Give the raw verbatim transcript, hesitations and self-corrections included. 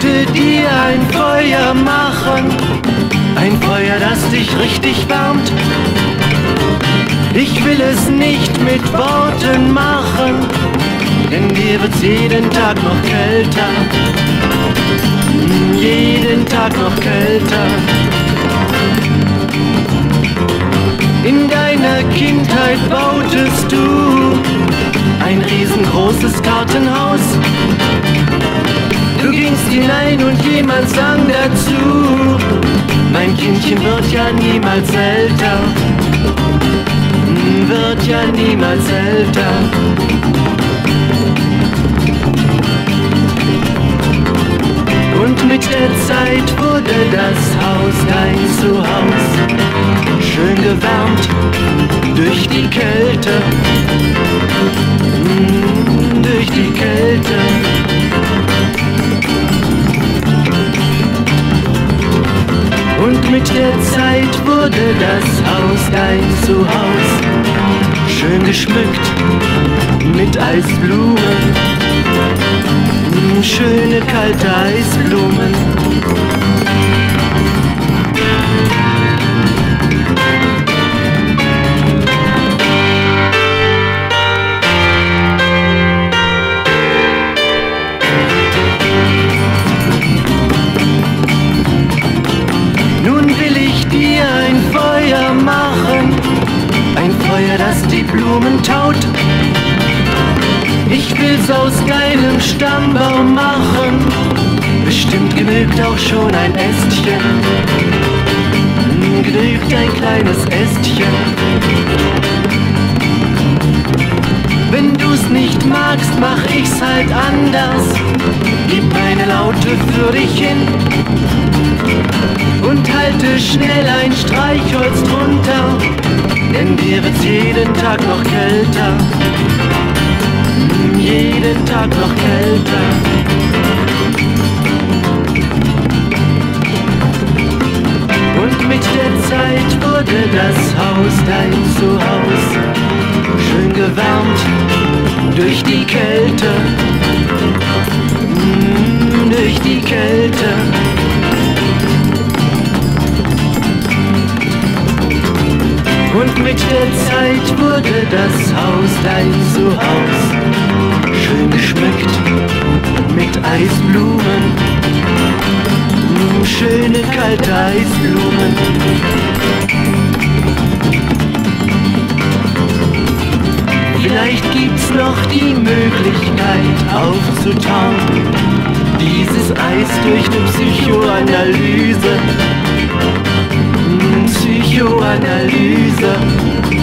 möchte dir ein Feuer machen, ein Feuer, das dich richtig wärmt. Ich will es nicht mit Worten machen, denn dir wird's jeden Tag noch kälter, jeden Tag noch kälter. In deiner Kindheit bautest du ein riesengroßes Kartenhaus. Du gingst hinein und jemand sang dazu: Mein Kindchen wird ja niemals älter, wird ja niemals älter. Und mit der Zeit wurde das Haus dein Zuhause, schön gewärmt durch die Kälte, mm, durch die Kälte. Und mit der Zeit wurde das Haus dein Zuhause, schön geschmückt mit Eisblumen, mm, schöne kalte Eisblumen. Das die Blumen taut. Ich will's aus deinem Stammbaum machen. Bestimmt genügt auch schon ein Ästchen, genügt ein kleines Ästchen. Wenn du's nicht magst, mach ich's halt anders. Gib meine Laute für dich hin und halte schnell ein Streichholz drunter, denn dir wird's jeden Tag noch kälter, jeden Tag noch kälter. Und mit der Zeit wurde das Haus dein Zuhause, schön gewärmt durch die Kälte, mm, durch die Kälte. Und mit der Zeit wurde das Haus dein Zuhause, schön geschmückt mit Eisblumen, mm, schöne kalte Eisblumen. Vielleicht gibt's noch die Möglichkeit aufzutauen, dieses Eis durch eine Psychoanalyse, mm, Psychoanalyse.